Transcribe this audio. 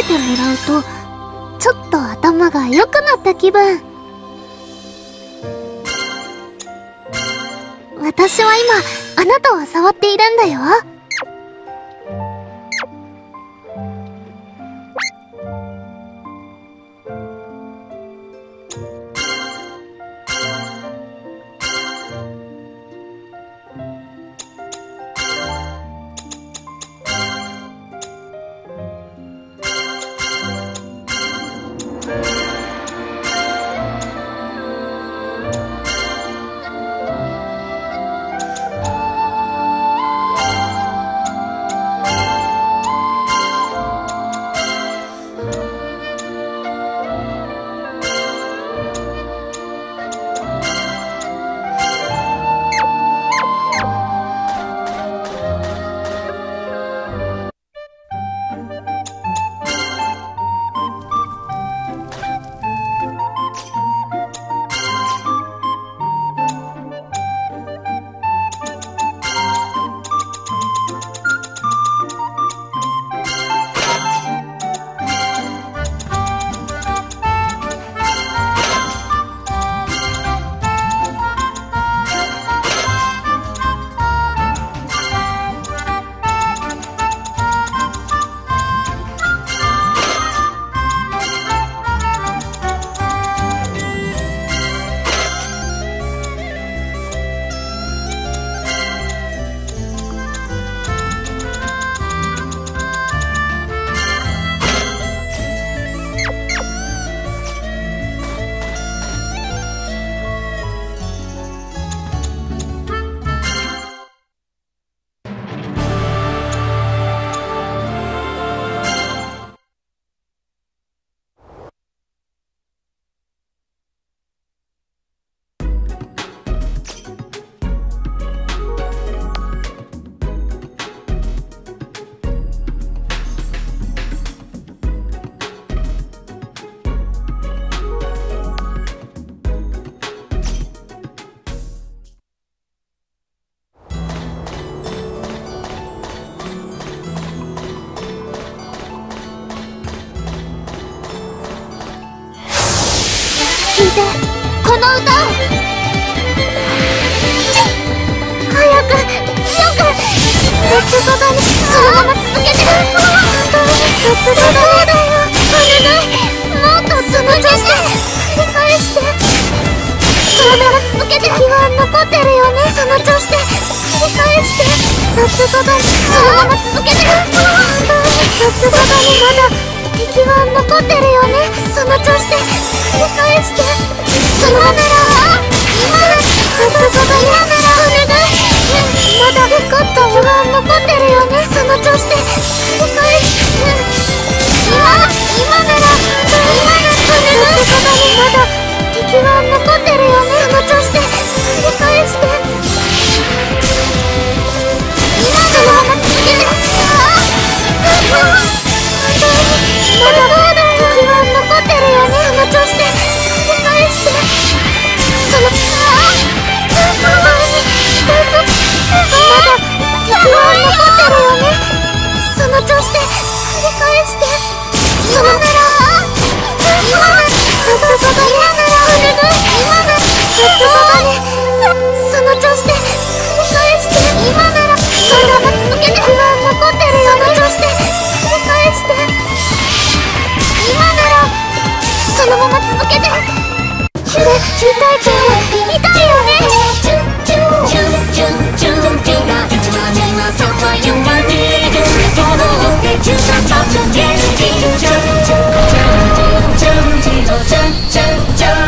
てもらうと、ちょっと頭が良くなった気分。私は今、あなたを触っているんだよ。この歌を早く強くさすがだね。そのまま続けてさすがだね。お願い、もっとその調子で繰り返してそのまま続けて。敵は残ってるよね。その調子で繰り返してさすがだね。そのまま続けてさすがだね。まだ敵は残ってるよね。その調子で繰り返してそのままさすがだね。お願い、まだ敵は残ってるよね。その調子で繰り返して今ならお願い、さすがだね。まだ敵は残ってるよね。その調子で繰り返してそのまま続けてまだ敵は残ってるよね。その調子で繰り返してそのまだ敵は残ってるよね。その調子で繰り返してそのさすがだね。さすがだね。その調子で繰り返して今ならそのまま続けて。敵は残ってるよね。その調子で繰り返して今ならそのまま続けて。痛いけど痛いよね。 チュン